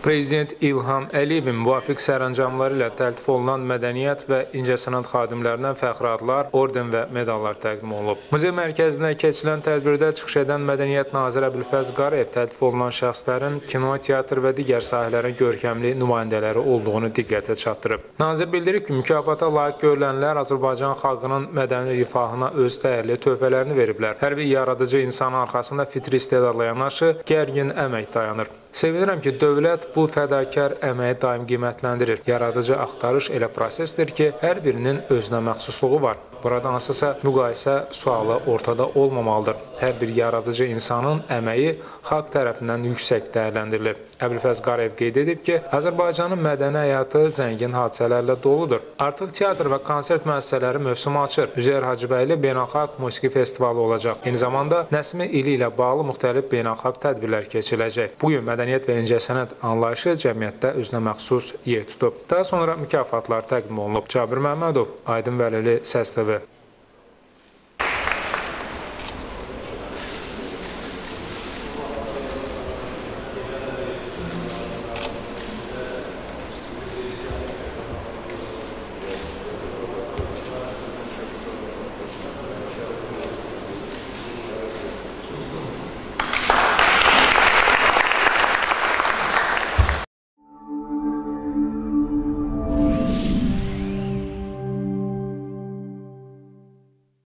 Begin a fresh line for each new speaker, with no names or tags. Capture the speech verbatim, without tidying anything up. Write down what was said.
Prezident İlham Əliyevin müvafiq sərəncamları ilə təltif olunan mədəniyyət və incəsənət xadimlərindən fəxri adlar, orden və medallar təqdim olunub. Muzey mərkəzində keçilən tədbirdə çıxış edən Mədəniyyət naziri Əbülfəz Qarayev təltif olunan şəxslərin kino, teatr və digər sahələrin görkəmli nümayəndələri olduğunu diqqətə çatdırıb. Nazir bildirib ki, mükafata layiq görülənlər Azərbaycan xalqının mədəni rifahına öz dəyərli töhfələrini veriblər. Hər bir yaradıcı insanın arxasında fitri istedadla yanaşı, gərgin əmək dayanır. Sevinirəm ki, dövlət bu fədakar əməyi daim qiymətləndirir. Yaradıcı axtarış elə prosesdir ki, hər birinin özünə məxsusluğu var. Burada hansısa müqayisə sualı ortada olmamalıdır. Hər bir yaradıcı insanın əməyi xalq tərəfindən yüksək dəyərləndirilir. Əbülfəz Qarayev qeyd edib ki, Azərbaycanın mədəni həyatı zəngin hadisələrlə doludur. Artıq teatr və konsert müəssisələri mövsümü açır. Üzeyir Hacıbəyli Beynəlxalq Musiqi Festivalı olacaq. Eyni zamanda Nəsmi ili ilə bağlı müxtəlif beynəlxalq tədbirlər keçiriləcək. Bugün mədəniyyət və incəsənət anlayışı cəmiyyətdə özünə məxsus yer tutub. Daha sonra mükafatlar təqdim olunub. Cabir Məmmədov, Aydın Vəlili, Səs T V.